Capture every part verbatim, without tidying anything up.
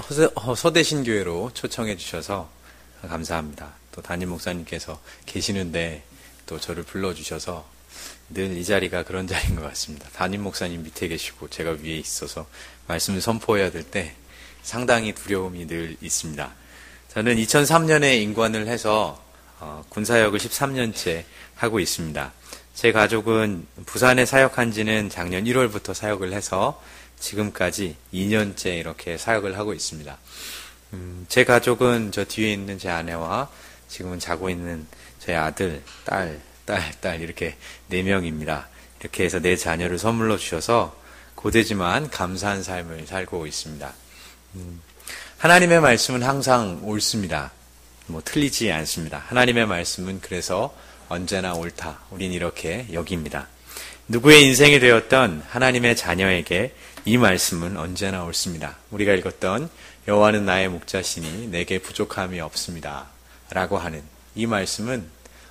서대, 어, 서대신교회로 초청해 주셔서 감사합니다. 또 담임 목사님께서 계시는데 또 저를 불러주셔서 늘 이 자리가 그런 자리인 것 같습니다. 담임 목사님 밑에 계시고 제가 위에 있어서 말씀을 선포해야 될 때 상당히 두려움이 늘 있습니다. 저는 이천삼 년에 임관을 해서 어, 군사역을 십삼 년째 하고 있습니다. 제 가족은 부산에 사역한 지는 작년 일월부터 사역을 해서 지금까지 이 년째 이렇게 사역을 하고 있습니다. 음, 제 가족은 저 뒤에 있는 제 아내와 지금은 자고 있는 제 아들, 딸, 딸, 딸 이렇게 네 명입니다. 이렇게 해서 네 자녀를 선물로 주셔서 고되지만 감사한 삶을 살고 있습니다. 음, 하나님의 말씀은 항상 옳습니다. 뭐 틀리지 않습니다. 하나님의 말씀은 그래서 언제나 옳다. 우린 이렇게 여깁니다. 누구의 인생이 되었던 하나님의 자녀에게 이 말씀은 언제나 옳습니다. 우리가 읽었던 여호와는 나의 목자시니 내게 부족함이 없습니다. 라고 하는 이 말씀은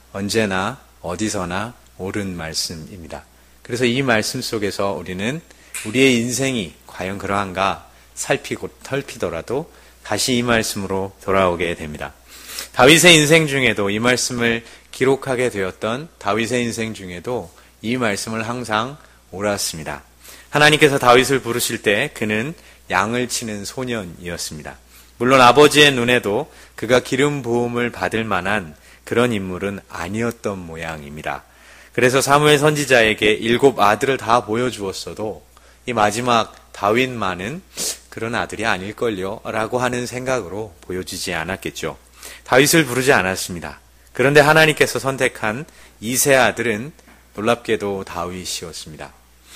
언제나 어디서나 옳은 말씀입니다. 그래서 이 말씀 속에서 우리는 우리의 인생이 과연 그러한가 살피고 털피더라도 다시 이 말씀으로 돌아오게 됩니다. 다윗의 인생 중에도 이 말씀을 기록하게 되었던 다윗의 인생 중에도 이 말씀을 항상 옳았습니다. 하나님께서 다윗을 부르실 때 그는 양을 치는 소년이었습니다. 물론 아버지의 눈에도 그가 기름 부음을 받을 만한 그런 인물은 아니었던 모양입니다. 그래서 사무엘 선지자에게 일곱 아들을 다 보여주었어도 이 마지막 다윗만은 그런 아들이 아닐걸요 라고 하는 생각으로 보여주지 않았겠죠. 다윗을 부르지 않았습니다. 그런데 하나님께서 선택한 이세 아들은 놀랍게도 다윗이었습니다.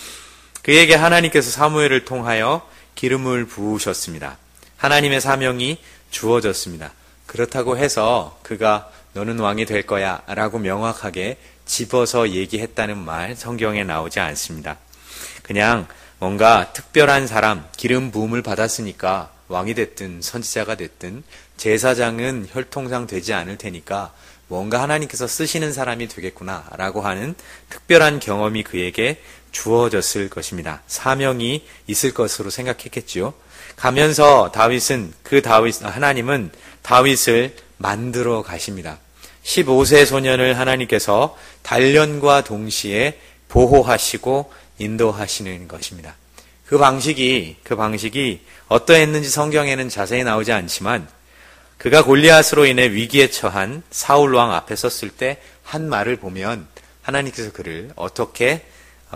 그에게 하나님께서 사무엘을 통하여 기름을 부으셨습니다. 하나님의 사명이 주어졌습니다. 그렇다고 해서 그가 너는 왕이 될 거야 라고 명확하게 집어서 얘기했다는 말 성경에 나오지 않습니다. 그냥 뭔가 특별한 사람, 기름 부음을 받았으니까 왕이 됐든 선지자가 됐든 제사장은 혈통상 되지 않을 테니까 뭔가 하나님께서 쓰시는 사람이 되겠구나 라고 하는 특별한 경험이 그에게 주어졌을 것입니다. 사명이 있을 것으로 생각했겠지요. 가면서 다윗은 그 다윗 하나님은 다윗을 만들어 가십니다. 십오 세 소년을 하나님께서 단련과 동시에 보호하시고 인도하시는 것입니다. 그 방식이 그 방식이 어떠했는지 성경에는 자세히 나오지 않지만 그가 골리앗으로 인해 위기에 처한 사울 왕 앞에 섰을 때 한 말을 보면 하나님께서 그를 어떻게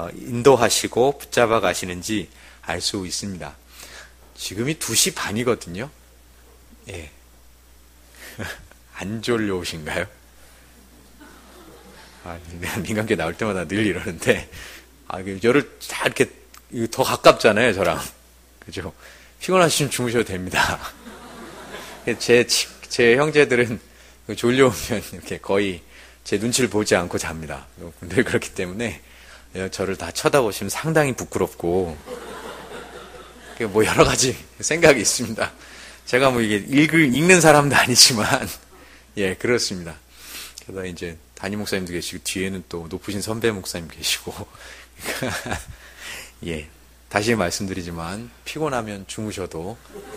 인도하시고 붙잡아 가시는지 알 수 있습니다. 지금이 두 시 반이거든요. 예. 안 졸려오신가요? 아, 민간교 나올 때마다 늘 이러는데, 아, 저를 다 이렇게, 더 가깝잖아요, 저랑. 그죠? 피곤하시면 주무셔도 됩니다. 제, 제 형제들은 졸려오면 이렇게 거의 제 눈치를 보지 않고 잡니다. 늘 그렇기 때문에 저를 다 쳐다보시면 상당히 부끄럽고, 뭐 여러 가지 생각이 있습니다. 제가 뭐 이게 읽을, 읽는 사람도 아니지만, 예, 그렇습니다. 게다가 이제 담임 목사님도 계시고, 뒤에는 또 높으신 선배 목사님 계시고, 예, 다시 말씀드리지만, 피곤하면 주무셔도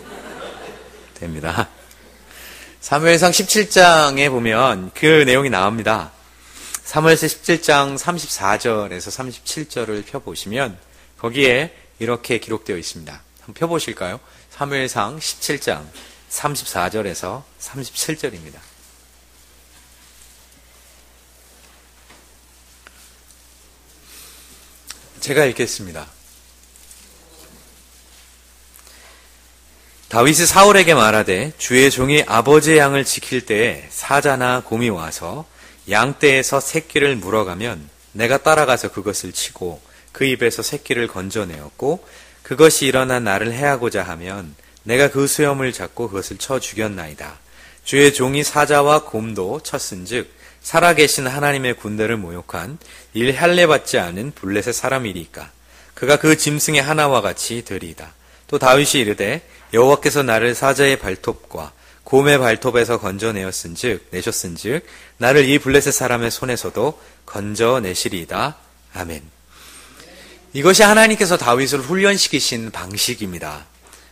됩니다. 사무엘상 십칠 장에 보면 그 내용이 나옵니다. 사무엘상 십칠 장 삼십사 절에서 삼십칠 절을 펴보시면, 거기에 이렇게 기록되어 있습니다. 한번 펴보실까요? 사무엘상 십칠 장 삼십사 절에서 삼십칠 절입니다. 제가 읽겠습니다. 다윗이 사울에게 말하되 주의 종이 아버지의 양을 지킬 때에 사자나 곰이 와서 양떼에서 새끼를 물어가면 내가 따라가서 그것을 치고 그 입에서 새끼를 건져내었고 그것이 일어나 나를 해하고자 하면 내가 그 수염을 잡고 그것을 쳐 죽였나이다. 주의 종이 사자와 곰도 쳤은즉 살아계신 하나님의 군대를 모욕한 일 할례받지 않은 블레셋 사람이리까. 그가 그 짐승의 하나와 같이 되리이다. 또 다윗이 이르되 여호와께서 나를 사자의 발톱과 곰의 발톱에서 건져내었은즉 내셨은즉 나를 이 블레셋 사람의 손에서도 건져내시리이다. 아멘. 이것이 하나님께서 다윗을 훈련시키신 방식입니다.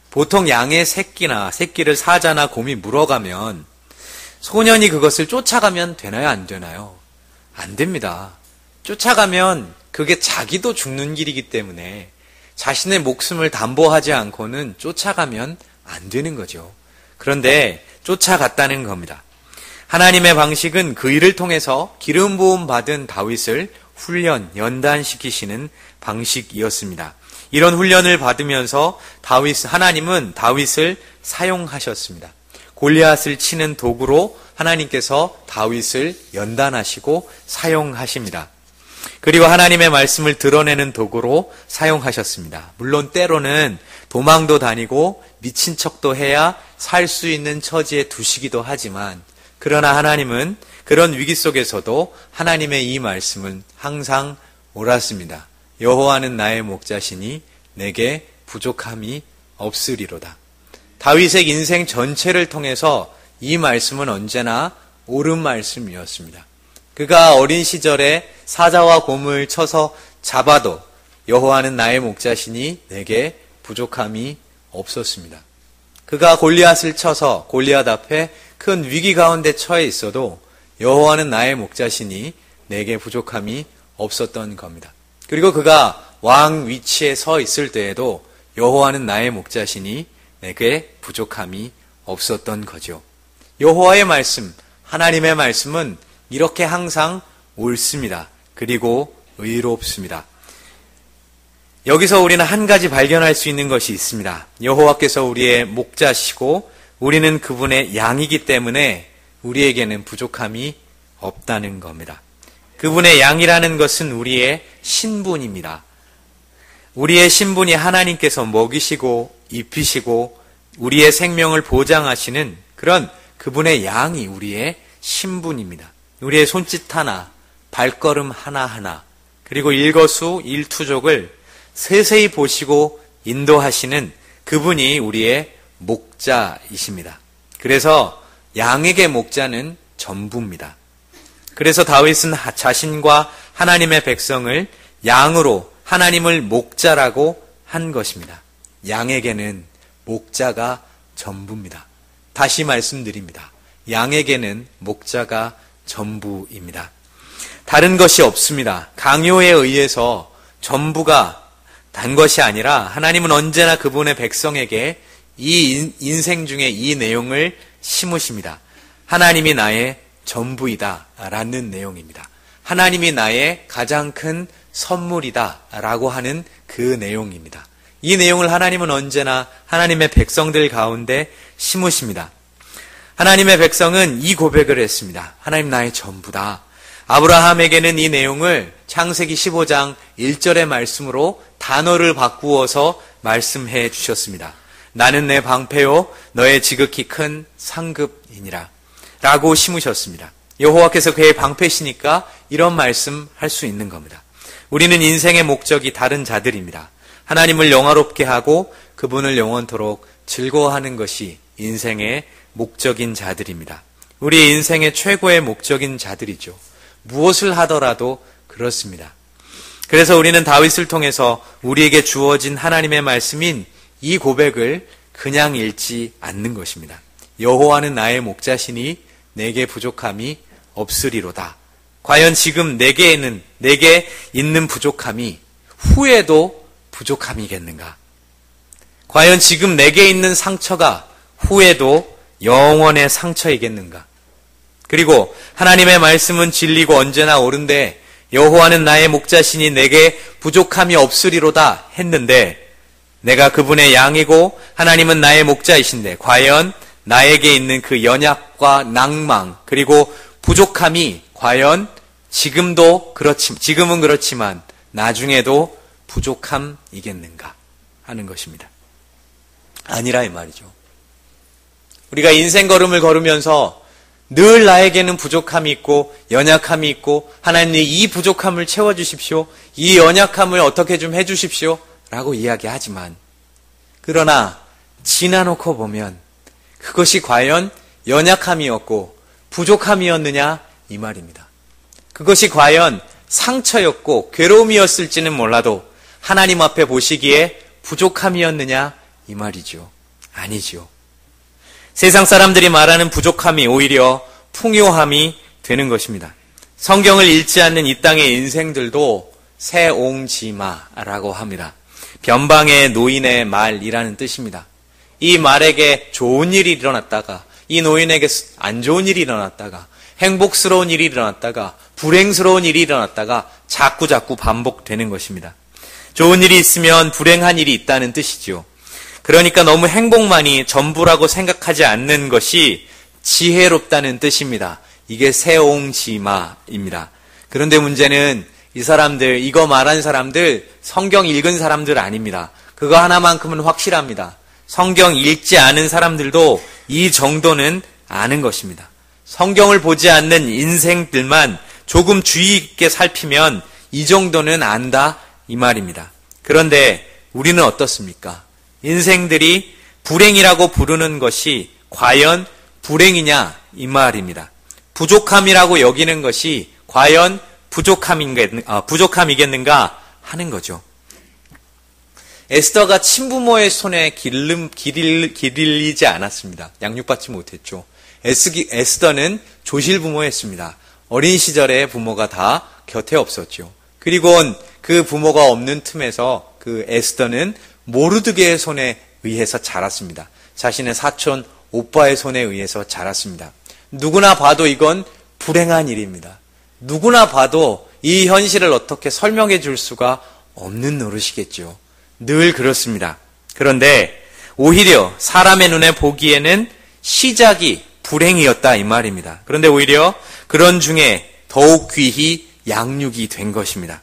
보통 양의 새끼나 새끼를 사자나 곰이 물어가면 소년이 그것을 쫓아가면 되나요? 안 되나요? 안 됩니다. 쫓아가면 그게 자기도 죽는 길이기 때문에 자신의 목숨을 담보하지 않고는 쫓아가면 안 되는 거죠. 그런데 쫓아갔다는 겁니다. 하나님의 방식은 그 일을 통해서 기름 부음 받은 다윗을 훈련, 연단시키시는 방식이었습니다. 이런 훈련을 받으면서 다윗, 하나님은 다윗을 사용하셨습니다. 골리앗을 치는 도구로 하나님께서 다윗을 연단하시고 사용하십니다. 그리고 하나님의 말씀을 드러내는 도구로 사용하셨습니다. 물론 때로는 도망도 다니고 미친 척도 해야 살 수 있는 처지에 두시기도 하지만, 그러나 하나님은 그런 위기 속에서도 하나님의 이 말씀은 항상 옳았습니다. 여호와는 나의 목자시니 내게 부족함이 없으리로다. 다윗의 인생 전체를 통해서 이 말씀은 언제나 옳은 말씀이었습니다. 그가 어린 시절에 사자와 곰을 쳐서 잡아도 여호와는 나의 목자시니 내게 부족함이 없었습니다. 그가 골리앗을 쳐서 골리앗 앞에 큰 위기 가운데 처해 있어도 여호와는 나의 목자시니 내게 부족함이 없었던 겁니다. 그리고 그가 왕 위치에 서 있을 때에도 여호와는 나의 목자시니 내게 부족함이 없었던 거죠. 여호와의 말씀, 하나님의 말씀은 이렇게 항상 옳습니다. 그리고 의롭습니다. 여기서 우리는 한 가지 발견할 수 있는 것이 있습니다. 여호와께서 우리의 목자시고 우리는 그분의 양이기 때문에 우리에게는 부족함이 없다는 겁니다. 그분의 양이라는 것은 우리의 신분입니다. 우리의 신분이 하나님께서 먹이시고 입히시고 우리의 생명을 보장하시는 그런 그분의 양이 우리의 신분입니다. 우리의 손짓 하나, 발걸음 하나하나, 그리고 일거수 일투족을 세세히 보시고 인도하시는 그분이 우리의 목자이십니다. 그래서 양에게 목자는 전부입니다. 그래서 다윗은 자신과 하나님의 백성을 양으로 하나님을 목자라고 한 것입니다. 양에게는 목자가 전부입니다. 다시 말씀드립니다. 양에게는 목자가 전부입니다. 다른 것이 없습니다. 강요에 의해서 전부가 단 것이 아니라 하나님은 언제나 그분의 백성에게 이 인생 중에 이 내용을 심으십니다. 하나님이 나의 전부이다 라는 내용입니다. 하나님이 나의 가장 큰 선물이다 라고 하는 그 내용입니다. 이 내용을 하나님은 언제나 하나님의 백성들 가운데 심으십니다. 하나님의 백성은 이 고백을 했습니다. 하나님 나의 전부다. 아브라함에게는 이 내용을 창세기 십오 장 일 절의 말씀으로 단어를 바꾸어서 말씀해 주셨습니다. 나는 내 방패요 너의 지극히 큰 상급이니라 라고 심으셨습니다. 여호와께서 그의 방패시니까 이런 말씀 할 수 있는 겁니다. 우리는 인생의 목적이 다른 자들입니다. 하나님을 영화롭게 하고 그분을 영원토록 즐거워하는 것이 인생의 목적인 자들입니다. 우리 인생의 최고의 목적인 자들이죠. 무엇을 하더라도 그렇습니다. 그래서 우리는 다윗을 통해서 우리에게 주어진 하나님의 말씀인 이 고백을 그냥 읽지 않는 것입니다. 여호와는 나의 목자시니 내게 부족함이 없으리로다. 과연 지금 내게는 내게 있는 부족함이 후에도 부족함이겠는가? 과연 지금 내게 있는 상처가 후에도 영원의 상처이겠는가? 그리고 하나님의 말씀은 진리고 언제나 옳은데 여호와는 나의 목자시니 내게 부족함이 없으리로다 했는데 내가 그분의 양이고 하나님은 나의 목자이신데 과연 나에게 있는 그 연약과 낭망 그리고 부족함이 과연 지금도 그렇지 지금은 그렇지만 나중에도 부족함이겠는가 하는 것입니다. 아니라 이 말이죠. 우리가 인생 걸음을 걸으면서 늘 나에게는 부족함이 있고 연약함이 있고 하나님 이 부족함을 채워주십시오. 이 연약함을 어떻게 좀 해주십시오. 라고 이야기하지만 그러나 지나놓고 보면 그것이 과연 연약함이었고 부족함이었느냐 이 말입니다. 그것이 과연 상처였고 괴로움이었을지는 몰라도 하나님 앞에 보시기에 부족함이었느냐 이 말이죠. 아니지요. 세상 사람들이 말하는 부족함이 오히려 풍요함이 되는 것입니다. 성경을 읽지 않는 이 땅의 인생들도 새옹지마라고 합니다. 변방의 노인의 말이라는 뜻입니다. 이 말에게 좋은 일이 일어났다가 이 노인에게 안 좋은 일이 일어났다가 행복스러운 일이 일어났다가 불행스러운 일이 일어났다가 자꾸 자꾸 반복되는 것입니다. 좋은 일이 있으면 불행한 일이 있다는 뜻이지요. 그러니까 너무 행복만이 전부라고 생각하지 않는 것이 지혜롭다는 뜻입니다. 이게 새옹지마입니다. 그런데 문제는 이 사람들, 이거 말한 사람들 성경 읽은 사람들 아닙니다. 그거 하나만큼은 확실합니다. 성경 읽지 않은 사람들도 이 정도는 아는 것입니다. 성경을 보지 않는 인생들만 조금 주의 있게 살피면 이 정도는 안다 이 말입니다. 그런데 우리는 어떻습니까? 인생들이 불행이라고 부르는 것이 과연 불행이냐 이 말입니다. 부족함이라고 여기는 것이 과연 부족함인가, 아, 부족함이겠는가 하는 거죠. 에스더가 친부모의 손에 기름, 기릴, 기릴리지 않았습니다. 양육받지 못했죠. 에스, 에스더는 조실부모였습니다. 어린 시절에 부모가 다 곁에 없었죠. 그리고 그 부모가 없는 틈에서 그 에스더는 모르드게의 손에 의해서 자랐습니다. 자신의 사촌 오빠의 손에 의해서 자랐습니다. 누구나 봐도 이건 불행한 일입니다. 누구나 봐도 이 현실을 어떻게 설명해 줄 수가 없는 노릇이겠죠. 늘 그렇습니다. 그런데 오히려 사람의 눈에 보기에는 시작이 불행이었다 이 말입니다. 그런데 오히려 그런 중에 더욱 귀히 양육이 된 것입니다.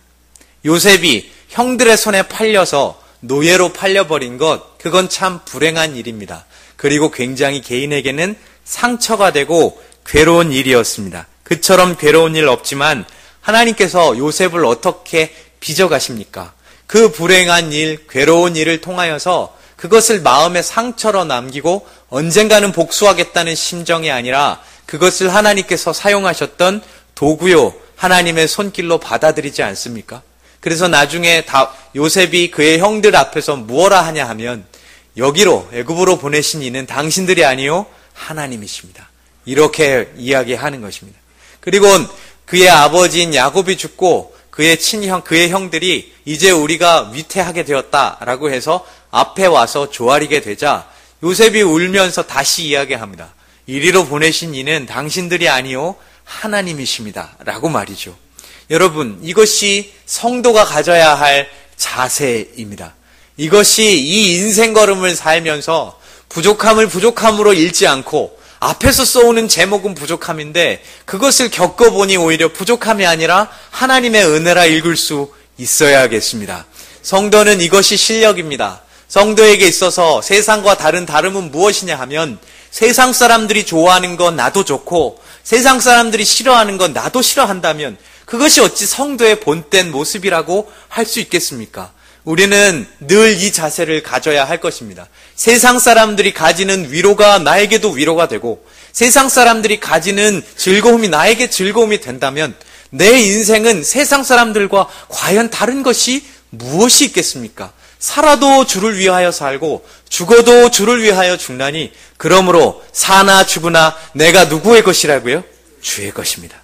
요셉이 형들의 손에 팔려서 노예로 팔려버린 것, 그건 참 불행한 일입니다. 그리고 굉장히 개인에게는 상처가 되고 괴로운 일이었습니다. 그처럼 괴로운 일 없지만 하나님께서 요셉을 어떻게 빚어가십니까? 그 불행한 일, 괴로운 일을 통하여서 그것을 마음의 상처로 남기고 언젠가는 복수하겠다는 심정이 아니라 그것을 하나님께서 사용하셨던 도구요, 하나님의 손길로 받아들이지 않습니까? 그래서 나중에 다 요셉이 그의 형들 앞에서 무엇라 하냐 하면 여기로 애굽으로 보내신 이는 당신들이 아니요 하나님이십니다. 이렇게 이야기하는 것입니다. 그리고 그의 아버지인 야곱이 죽고 그의 친형, 그의 형들이 이제 우리가 위태하게 되었다라고 해서 앞에 와서 조아리게 되자 요셉이 울면서 다시 이야기합니다. 이리로 보내신 이는 당신들이 아니요 하나님이십니다. 라고 말이죠. 여러분, 이것이 성도가 가져야 할 자세입니다. 이것이 이 인생 걸음을 살면서 부족함을 부족함으로 잃지 않고 앞에서 써오는 제목은 부족함인데 그것을 겪어보니 오히려 부족함이 아니라 하나님의 은혜라 읽을 수 있어야겠습니다. 성도는 이것이 실력입니다. 성도에게 있어서 세상과 다른 다름은 무엇이냐 하면 세상 사람들이 좋아하는 건 나도 좋고 세상 사람들이 싫어하는 건 나도 싫어한다면 그것이 어찌 성도의 본된 모습이라고 할 수 있겠습니까? 우리는 늘 이 자세를 가져야 할 것입니다. 세상 사람들이 가지는 위로가 나에게도 위로가 되고 세상 사람들이 가지는 즐거움이 나에게 즐거움이 된다면 내 인생은 세상 사람들과 과연 다른 것이 무엇이 있겠습니까? 살아도 주를 위하여 살고 죽어도 주를 위하여 죽나니 그러므로 사나 죽으나 내가 누구의 것이라고요? 주의 것입니다.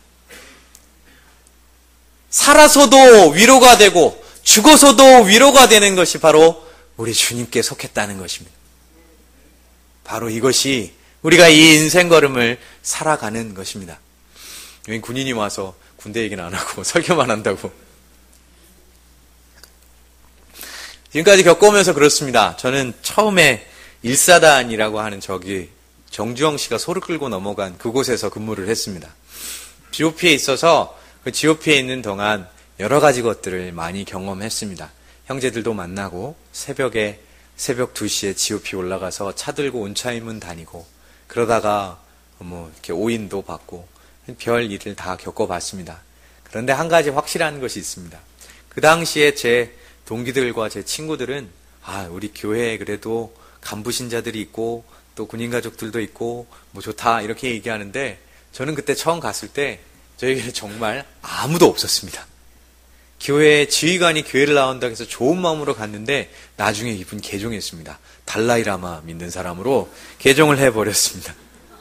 살아서도 위로가 되고 죽어서도 위로가 되는 것이 바로 우리 주님께 속했다는 것입니다. 바로 이것이 우리가 이 인생 걸음을 살아가는 것입니다. 여기 군인이 와서 군대 얘기는 안 하고 설교만 한다고. 지금까지 겪어오면서 그렇습니다. 저는 처음에 일사단이라고 하는 저기 정주영 씨가 소를 끌고 넘어간 그곳에서 근무를 했습니다. 지오피에 있어서 그 지오피에 있는 동안 여러 가지 것들을 많이 경험했습니다. 형제들도 만나고 새벽에 새벽 두 시에 지오피 올라가서 차 들고 온차임문 다니고 그러다가 뭐 이렇게 오인도 받고 별 일을 다 겪어봤습니다. 그런데 한 가지 확실한 것이 있습니다. 그 당시에 제 동기들과 제 친구들은 아 우리 교회에 그래도 간부 신자들이 있고 또 군인 가족들도 있고 뭐 좋다 이렇게 얘기하는데 저는 그때 처음 갔을 때 저에게는 정말 아무도 없었습니다. 교회 지휘관이 교회를 나온다고 해서 좋은 마음으로 갔는데 나중에 이분 개종했습니다. 달라이라마 믿는 사람으로 개종을 해버렸습니다.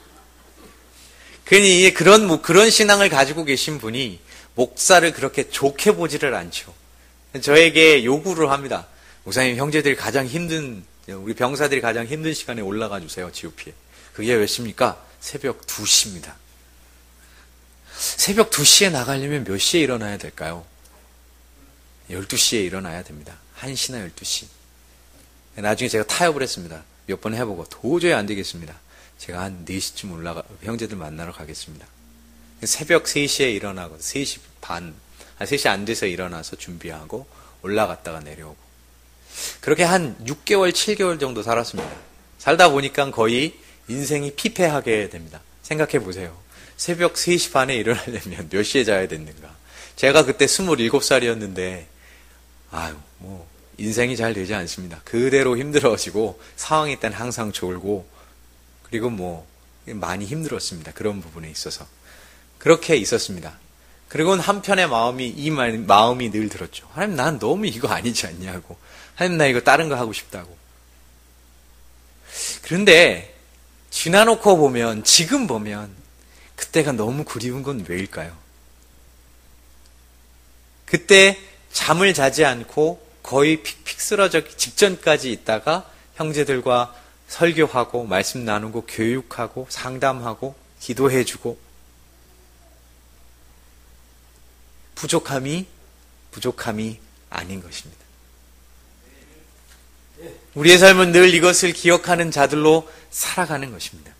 그러니 그런 뭐 그런 신앙을 가지고 계신 분이 목사를 그렇게 좋게 보지를 않죠. 저에게 요구를 합니다. 목사님, 형제들이 가장 힘든, 우리 병사들이 가장 힘든 시간에 올라가 주세요, 지오피에. 그게 몇 시입니까? 새벽 두 시입니다. 새벽 두 시에 나가려면 몇 시에 일어나야 될까요? 열두 시에 일어나야 됩니다. 한 시나 열두 시. 나중에 제가 타협을 했습니다. 몇 번 해보고 도저히 안 되겠습니다. 제가 한 네 시쯤 올라가, 형제들 만나러 가겠습니다. 새벽 세 시에 일어나고, 세 시 반, 세 시 안 돼서 일어나서 준비하고 올라갔다가 내려오고. 그렇게 한 육 개월, 칠 개월 정도 살았습니다. 살다 보니까 거의 인생이 피폐하게 됩니다. 생각해 보세요. 새벽 세 시 반에 일어나려면 몇 시에 자야 됐는가. 제가 그때 스물일곱 살이었는데, 아유, 뭐, 인생이 잘 되지 않습니다. 그대로 힘들어지고, 상황일 땐 항상 졸고, 그리고 뭐, 많이 힘들었습니다. 그런 부분에 있어서. 그렇게 있었습니다. 그리고는 한편의 마음이, 이 말, 마음이 늘 들었죠. 하나님, 난 너무 이거 아니지 않냐고. 하나님, 나 이거 다른 거 하고 싶다고. 그런데, 지나놓고 보면, 지금 보면, 그때가 너무 그리운 건 왜일까요? 그때 잠을 자지 않고 거의 픽픽 쓰러지기 직전까지 있다가 형제들과 설교하고 말씀 나누고 교육하고 상담하고 기도해주고 부족함이 부족함이 아닌 것입니다. 우리의 삶은 늘 이것을 기억하는 자들로 살아가는 것입니다.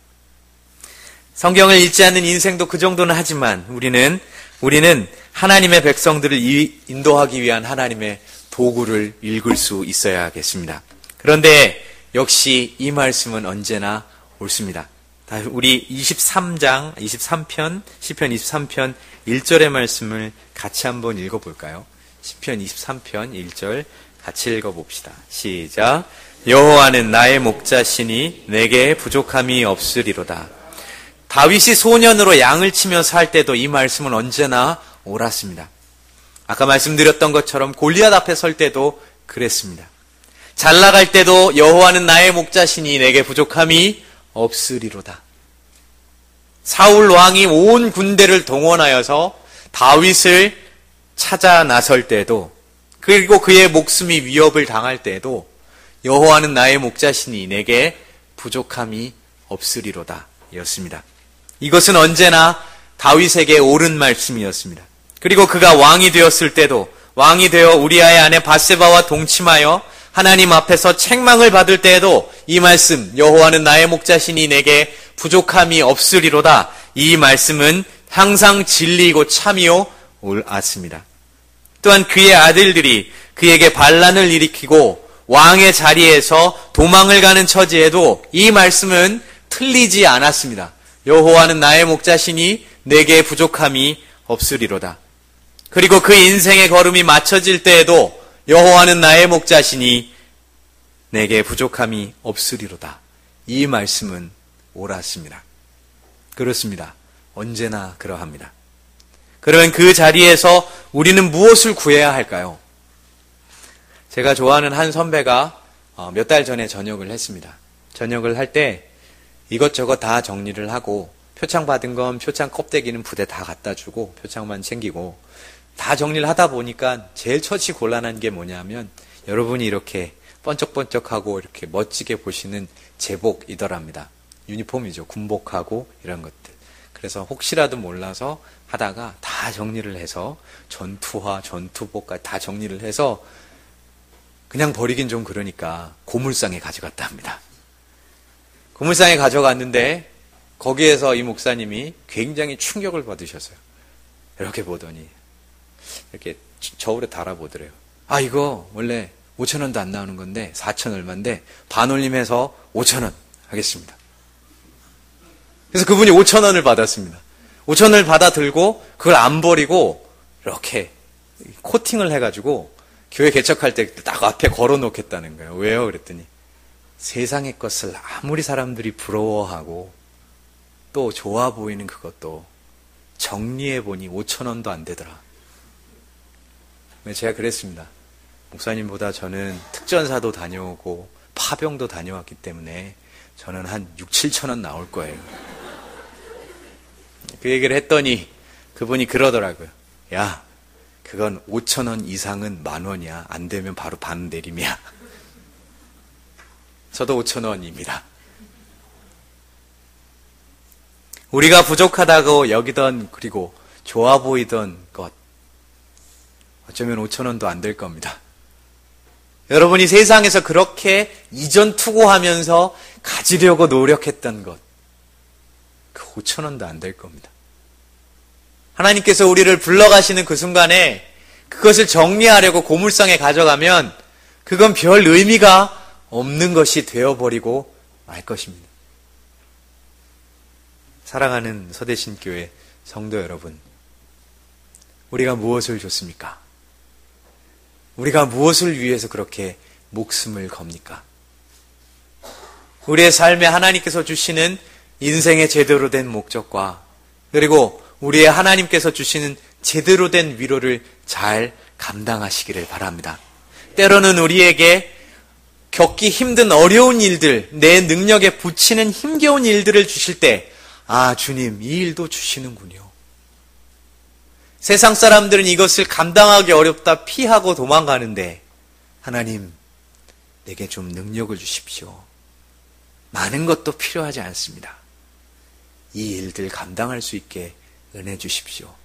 성경을 읽지 않는 인생도 그 정도는 하지만 우리는 우리는 하나님의 백성들을 인도하기 위한 하나님의 도구를 읽을 수 있어야겠습니다. 그런데 역시 이 말씀은 언제나 옳습니다. 우리 이십삼 장, 이십삼 편, 시편 이십삼 편 일 절의 말씀을 같이 한번 읽어볼까요? 시편 이십삼 편 일 절 같이 읽어봅시다. 시작. 여호와는 나의 목자시니 내게 부족함이 없으리로다. 다윗이 소년으로 양을 치며 살 때도 이 말씀은 언제나 옳았습니다. 아까 말씀드렸던 것처럼 골리앗 앞에 설 때도 그랬습니다. 잘 나갈 때도 여호와는 나의 목자시니 내게 부족함이 없으리로다. 사울 왕이 온 군대를 동원하여서 다윗을 찾아 나설 때도 그리고 그의 목숨이 위협을 당할 때도 여호와는 나의 목자시니 내게 부족함이 없으리로다 였습니다. 이것은 언제나 다윗에게 옳은 말씀이었습니다. 그리고 그가 왕이 되었을 때도 왕이 되어 우리아의 아내 바세바와 동침하여 하나님 앞에서 책망을 받을 때에도 이 말씀 여호와는 나의 목자시니 내게 부족함이 없으리로다. 이 말씀은 항상 진리이고 참이요 옳았습니다. 또한 그의 아들들이 그에게 반란을 일으키고 왕의 자리에서 도망을 가는 처지에도 이 말씀은 틀리지 않았습니다. 여호와는 나의 목자시니 내게 부족함이 없으리로다. 그리고 그 인생의 걸음이 맞춰질 때에도 여호와는 나의 목자시니 내게 부족함이 없으리로다. 이 말씀은 옳았습니다. 그렇습니다. 언제나 그러합니다. 그러면 그 자리에서 우리는 무엇을 구해야 할까요? 제가 좋아하는 한 선배가 몇 달 전에 전역을 했습니다. 전역을 할 때 이것저것 다 정리를 하고 표창 받은 건 표창 껍데기는 부대 다 갖다 주고 표창만 챙기고 다 정리를 하다 보니까 제일 처치 곤란한 게 뭐냐면 여러분이 이렇게 번쩍번쩍하고 이렇게 멋지게 보시는 제복이더랍니다. 유니폼이죠. 군복하고 이런 것들. 그래서 혹시라도 몰라서 하다가 다 정리를 해서 전투화, 전투복까지 다 정리를 해서 그냥 버리긴 좀 그러니까 고물상에 가져갔다 합니다. 고물상에 가져갔는데 거기에서 이 목사님이 굉장히 충격을 받으셨어요. 이렇게 보더니 이렇게 저울에 달아보더래요. 아 이거 원래 오천 원도 안 나오는 건데 사천 얼마인데 반올림해서 오천 원 하겠습니다. 그래서 그분이 오천 원을 받았습니다. 오천 원을 받아 들고 그걸 안 버리고 이렇게 코팅을 해가지고 교회 개척할 때 딱 앞에 걸어 놓겠다는 거예요. 왜요? 그랬더니 세상의 것을 아무리 사람들이 부러워하고 또 좋아 보이는 그것도 정리해 보니 오천 원도 안 되더라. 제가 그랬습니다. 목사님보다 저는 특전사도 다녀오고 파병도 다녀왔기 때문에 저는 한 육, 칠천 원 나올 거예요. 그 얘기를 했더니 그분이 그러더라고요. 야, 그건 오천 원 이상은 만 원이야. 안 되면 바로 반 내림이야. 저도 오천 원입니다. 우리가 부족하다고 여기던, 그리고 좋아 보이던 것, 어쩌면 오천 원도 안 될 겁니다. 여러분이 세상에서 그렇게 이전 투고하면서 가지려고 노력했던 것, 그 오천 원도 안 될 겁니다. 하나님께서 우리를 불러가시는 그 순간에 그것을 정리하려고 고물상에 가져가면 그건 별 의미가 없는 것이 되어버리고 말 것입니다. 사랑하는 서대신교회 성도 여러분, 우리가 무엇을 줬습니까? 우리가 무엇을 위해서 그렇게 목숨을 겁니까? 우리의 삶에 하나님께서 주시는 인생의 제대로 된 목적과 그리고 우리의 하나님께서 주시는 제대로 된 위로를 잘 감당하시기를 바랍니다. 때로는 우리에게 겪기 힘든 어려운 일들, 내 능력에 부치는 힘겨운 일들을 주실 때, 아, 주님, 이 일도 주시는군요. 세상 사람들은 이것을 감당하기 어렵다 피하고 도망가는데, 하나님, 내게 좀 능력을 주십시오. 많은 것도 필요하지 않습니다. 이 일들 감당할 수 있게 은혜 주십시오.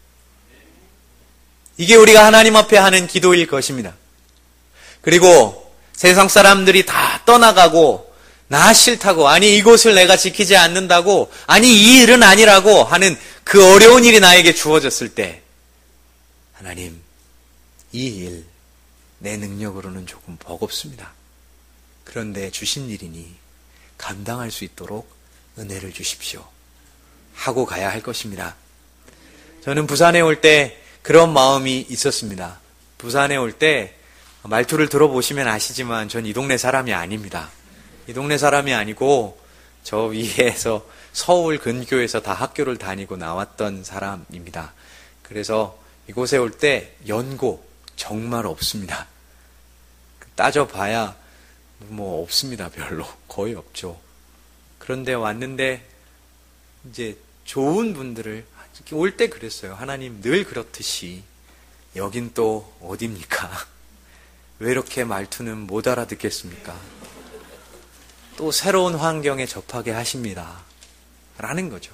이게 우리가 하나님 앞에 하는 기도일 것입니다. 그리고 세상 사람들이 다 떠나가고 나 싫다고, 아니 이곳을 내가 지키지 않는다고, 아니 이 일은 아니라고 하는 그 어려운 일이 나에게 주어졌을 때, 하나님, 이 일 내 능력으로는 조금 버겁습니다. 그런데 주신 일이니 감당할 수 있도록 은혜를 주십시오 하고 가야 할 것입니다. 저는 부산에 올 때 그런 마음이 있었습니다. 부산에 올 때 말투를 들어보시면 아시지만 전 이 동네 사람이 아닙니다. 이 동네 사람이 아니고 저 위에서 서울 근교에서 다 학교를 다니고 나왔던 사람입니다. 그래서 이곳에 올 때 연고 정말 없습니다. 따져봐야 뭐 없습니다. 별로. 거의 없죠. 그런데 왔는데 이제 좋은 분들을 올 때 그랬어요. 하나님 늘 그렇듯이 여긴 또 어디입니까? 왜 이렇게 말투는 못 알아듣겠습니까? 또 새로운 환경에 접하게 하십니다. 라는 거죠.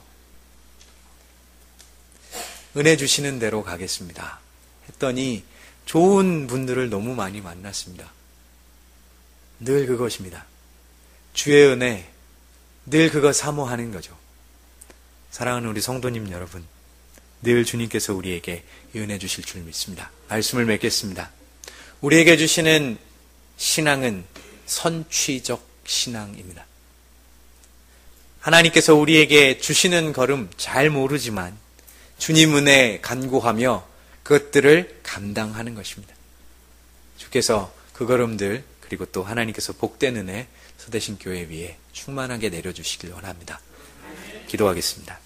은혜 주시는 대로 가겠습니다. 했더니 좋은 분들을 너무 많이 만났습니다. 늘 그것입니다. 주의 은혜, 늘 그거 사모하는 거죠. 사랑하는 우리 성도님 여러분, 늘 주님께서 우리에게 은혜 주실 줄 믿습니다. 말씀을 맺겠습니다. 우리에게 주시는 신앙은 선취적 신앙입니다. 하나님께서 우리에게 주시는 걸음 잘 모르지만 주님 은혜에 간구하며 그것들을 감당하는 것입니다. 주께서 그 걸음들 그리고 또 하나님께서 복된 은혜 서대신교회 위에 충만하게 내려주시길 원합니다. 기도하겠습니다.